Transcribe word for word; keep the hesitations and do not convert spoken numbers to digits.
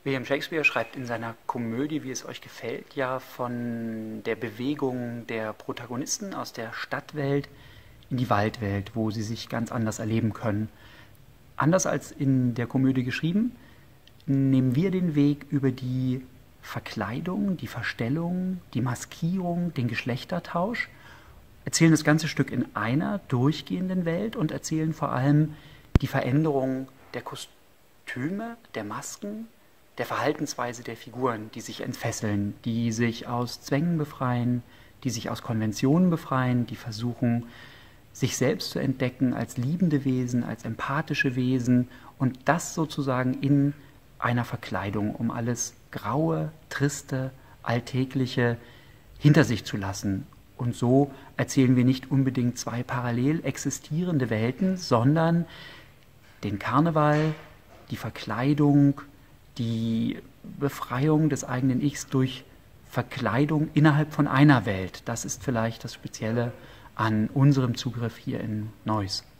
William Shakespeare schreibt in seiner Komödie, wie es euch gefällt, ja von der Bewegung der Protagonisten aus der Stadtwelt in die Waldwelt, wo sie sich ganz anders erleben können. Anders als in der Komödie geschrieben, nehmen wir den Weg über die Verkleidung, die Verstellung, die Maskierung, den Geschlechtertausch, erzählen das ganze Stück in einer durchgehenden Welt und erzählen vor allem die Veränderung der Kostüme, der Masken, der Verhaltensweise der Figuren, die sich entfesseln, die sich aus Zwängen befreien, die sich aus Konventionen befreien, die versuchen, sich selbst zu entdecken als liebende Wesen, als empathische Wesen und das sozusagen in einer Verkleidung, um alles Graue, Triste, Alltägliche hinter sich zu lassen. Und so erzählen wir nicht unbedingt zwei parallel existierende Welten, sondern den Karneval, die Verkleidung, die Befreiung des eigenen Ichs durch Verkleidung innerhalb von einer Welt. Das ist vielleicht das Spezielle an unserem Zugriff hier in Neuss.